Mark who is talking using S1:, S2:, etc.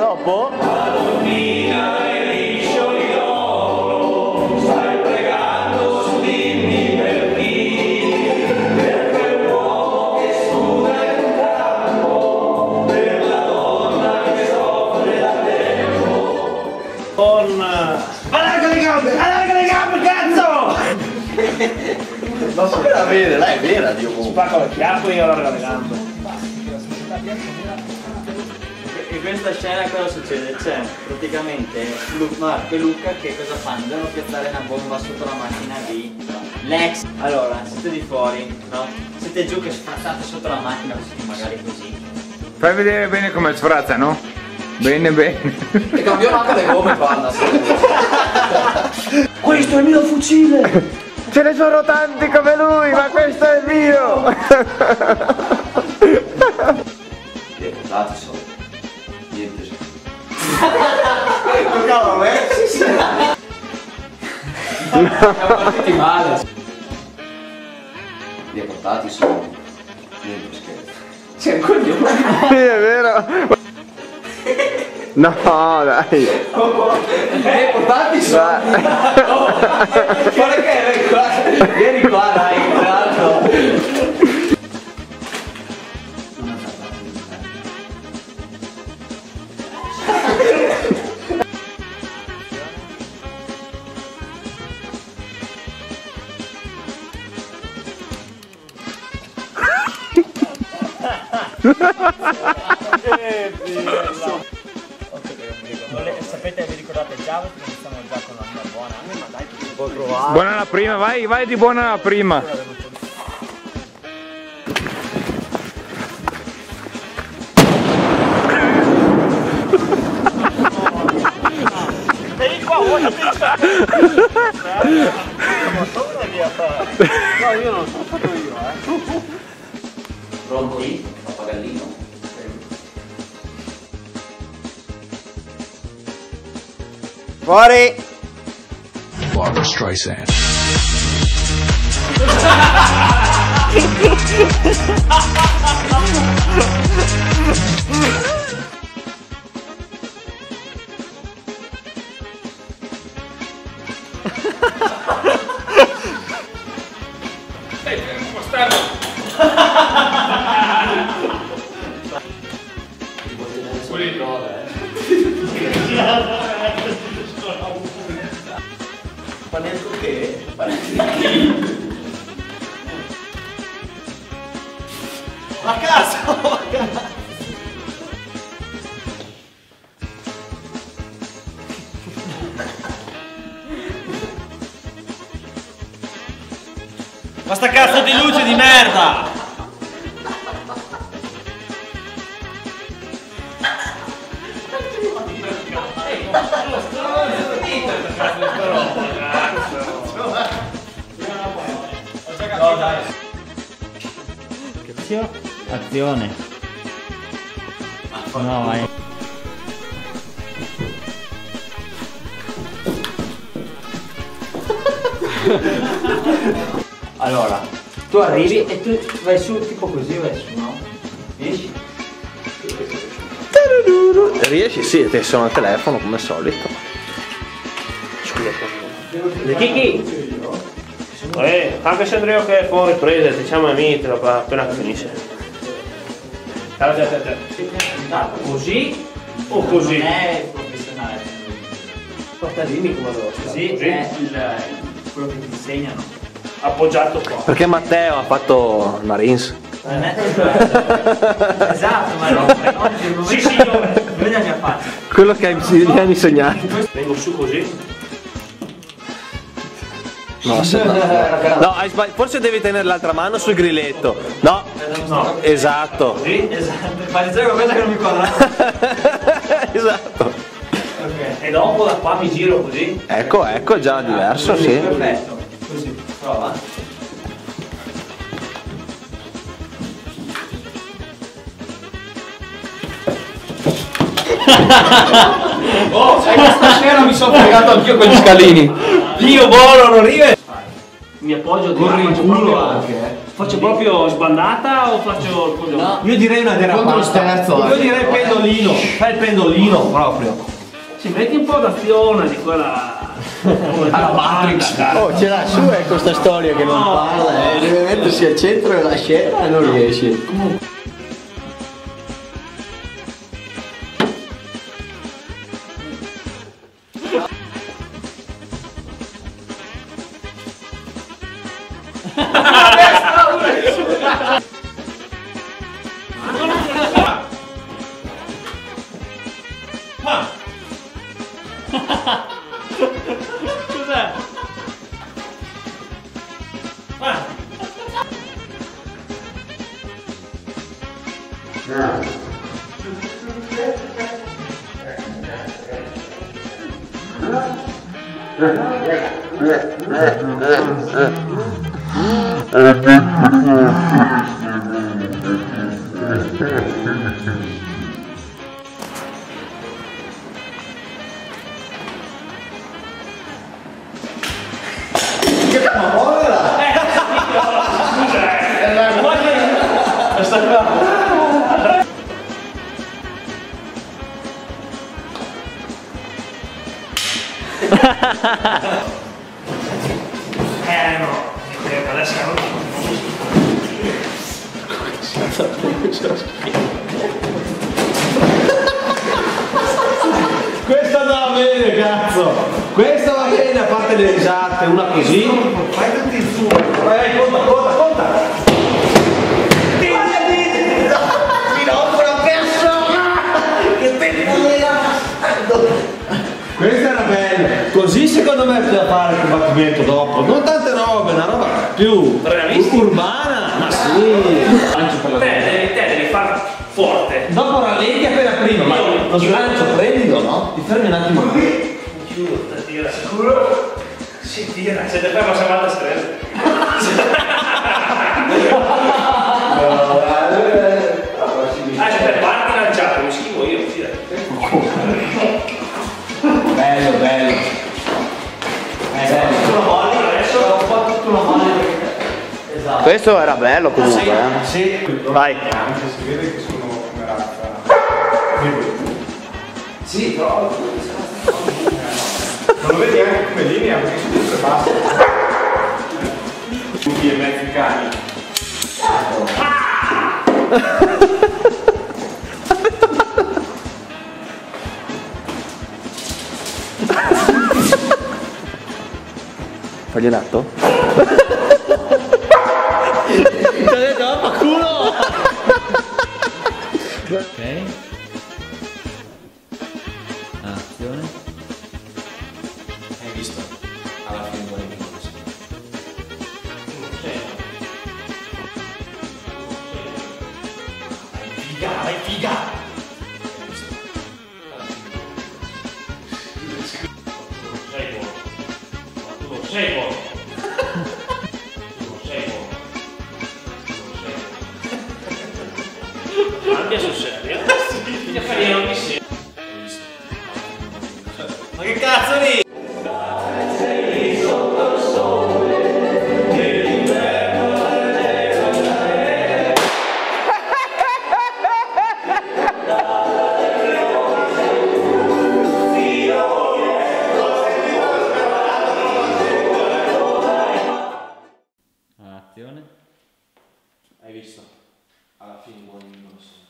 S1: dopo?
S2: Allarga le gambe, cazzo!
S1: Non so la vede, lei è vera, Dio buono.
S2: Spacco le chiappe e io allargo le gambe.
S3: In questa scena cosa succede? C'è praticamente Marco e Luca che cosa fanno? Devono piazzare una bomba sotto la macchina di l'ex. Allora, siete di fuori, no? Siete giù che sfrazzate sotto la macchina, magari così.
S4: Fai vedere bene come sfrazza, no? Bene, bene.
S1: E cambiano anche le gomme, panna.
S2: Questo è il mio fucile!
S4: Ce ne sono tanti come lui, ma questo è il mio!
S1: Dati sono. Niente.
S3: Toccava a me? Siamo partiti male.
S1: Li ha portati sono. Niente scherzo.
S3: C'è un coglione.
S4: Sì, è vero! No, dai!
S1: Li ha portati sono.
S3: Guarda che è qua. Vieni qua, dai, tra l'altro.
S2: Sapete, vi ricordate già perché iniziamo già con la mia buona? Ma dai, puoi provare.
S4: Buona la prima, vai di buona la prima!
S2: Vieni qua, voglio no, io non sono fatto io,
S1: Pronti? Pappagallino.
S4: Fuori!
S5: Barbra Streisand.
S1: Panetto che?
S2: a casa! Ma sta cazzo di luce di merda! No, dai.
S3: Azione. No, vai. Allora, tu arrivi e tu vai su tipo così, vai su, no? Riesci?
S1: Riesci? Sì, te sono al telefono come al solito.
S2: Le Kiki! Anche se Andrea che è fuori riprese, diciamo a me appena finisce. Così o così?
S3: Non è professionale.
S2: Porta dimmi come lo
S3: Così è quello che ti insegnano.
S2: Appoggiato qua.
S1: Perché Matteo ha fatto il Marines.
S3: Non è esatto, ma no,
S2: Sì,
S3: vedi la mia faccia.
S1: Quello che gli hanno insegnato.
S2: Vengo su così.
S1: No, no, forse devi tenere l'altra mano sul grilletto. No,
S2: No.
S1: esatto.
S2: Così?
S3: Esatto, fai dire qualcosa che non mi quadra.
S1: Esatto.
S3: Ok.
S2: E dopo da qua mi giro così.
S1: Ecco, ecco, è già diverso, sì.
S3: Perfetto. Così, prova.
S1: Oh, sai che stasera mi sono fregato anch'io con gli scalini.
S2: Io buono, non rive. Mi appoggio di
S1: Corri in culo anche,
S2: Faccio proprio sbandata o faccio il coglione?
S3: No.
S1: Io direi una derapata. Io direi pendolino. Fai il pendolino proprio.
S2: Ci metti un po' d'azione di quella.
S1: Alla Matrix.
S6: Oh, ce l'ha su questa storia che non parla, deve mettersi al centro della scena e non riesce.
S2: Cos'è? No, adesso
S1: Questa va bene, cazzo. Questa va bene, a parte le risate, una così. Fai tutti il suo. Vai, conta. Questa era bella. Così secondo me bisogna fare il combattimento dopo. Non tante robe, una roba più urbana. Ma sì.
S2: te devi far forte.
S1: Dopo rallenti appena prima, ma lo slancio prendilo, no? Ti fermi un attimo qui.
S2: Tira sicuro. Si tira. Se te fermo se va a stress. Aspetta, parti lanciato, mi schivo io, tira.
S1: Bello.
S2: Tu lo molli adesso?
S3: Ho fatto tutto una mano. Esatto.
S6: Questo era bello comunque,
S1: Sì.
S6: Vai.
S4: Anche si vede che sono come razza.
S1: Sì, però.
S4: Non lo vedi anche come linea, perché su dentro è basso. Tutti e mezzi cani.
S6: Fagli un atto?
S1: Ti ho detto, fa culo!
S3: Ok. Azione.
S1: Hai visto? Alla fine vuole dire così. Vai figa!
S2: Sei buono. Cambia sul serio. Sì. Non mi sembra.
S1: Ma che cazzo lì?
S3: Azione.
S1: Hai visto? Alla fine buoni non lo so.